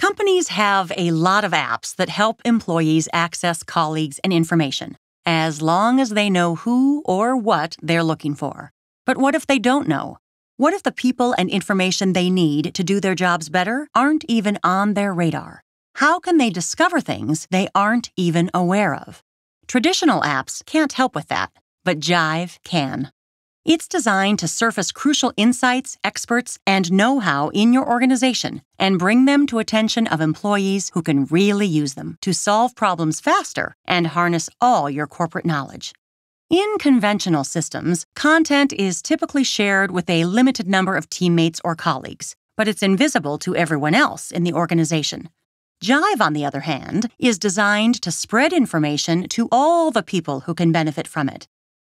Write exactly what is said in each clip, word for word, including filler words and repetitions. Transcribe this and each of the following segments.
Companies have a lot of apps that help employees access colleagues and information, as long as they know who or what they're looking for. But what if they don't know? What if the people and information they need to do their jobs better aren't even on their radar? How can they discover things they aren't even aware of? Traditional apps can't help with that, but Jive can. It's designed to surface crucial insights, experts, and know-how in your organization and bring them to attention of employees who can really use them to solve problems faster and harness all your corporate knowledge. In conventional systems, content is typically shared with a limited number of teammates or colleagues, but it's invisible to everyone else in the organization. Jive, on the other hand, is designed to spread information to all the people who can benefit from it.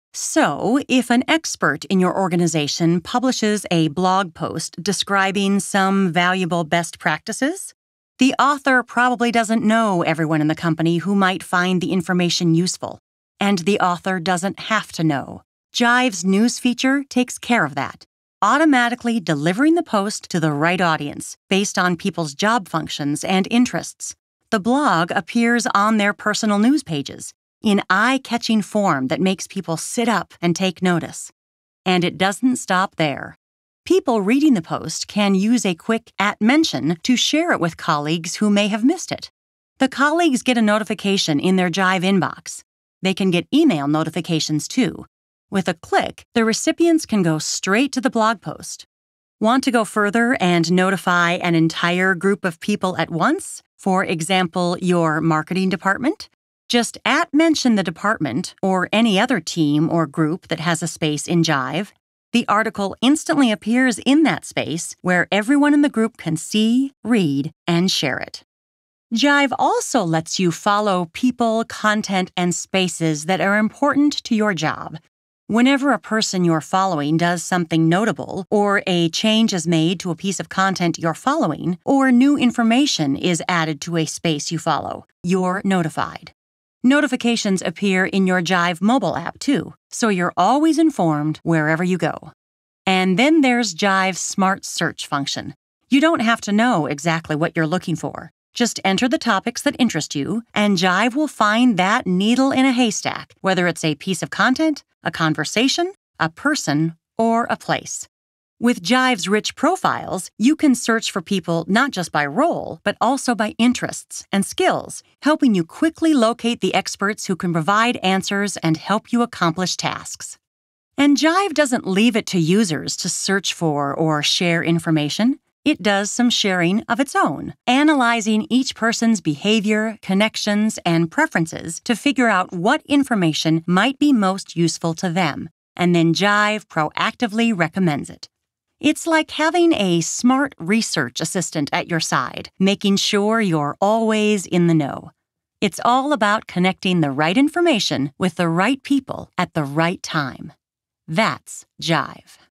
So, if an expert in your organization publishes a blog post describing some valuable best practices, the author probably doesn't know everyone in the company who might find the information useful, and the author doesn't have to know. Jive's news feature takes care of that, automatically delivering the post to the right audience based on people's job functions and interests. The blog appears on their personal news pages in eye-catching form that makes people sit up and take notice. And it doesn't stop there. People reading the post can use a quick at mention to share it with colleagues who may have missed it. The colleagues get a notification in their Jive inbox. They can get email notifications too. With a click, the recipients can go straight to the blog post. Want to go further and notify an entire group of people at once? For example, your marketing department? Just at-mention the department or any other team or group that has a space in Jive. The article instantly appears in that space where everyone in the group can see, read, and share it. Jive also lets you follow people, content, and spaces that are important to your job. Whenever a person you're following does something notable, or a change is made to a piece of content you're following, or new information is added to a space you follow, you're notified. Notifications appear in your Jive mobile app, too, so you're always informed wherever you go. And then there's Jive's Smart Search function. You don't have to know exactly what you're looking for. Just enter the topics that interest you, and Jive will find that needle in a haystack, whether it's a piece of content, a conversation, a person, or a place. With Jive's rich profiles, you can search for people not just by role, but also by interests and skills, helping you quickly locate the experts who can provide answers and help you accomplish tasks. And Jive doesn't leave it to users to search for or share information. It does some sharing of its own, analyzing each person's behavior, connections, and preferences to figure out what information might be most useful to them, and then Jive proactively recommends it. It's like having a smart research assistant at your side, making sure you're always in the know. It's all about connecting the right information with the right people at the right time. That's Jive.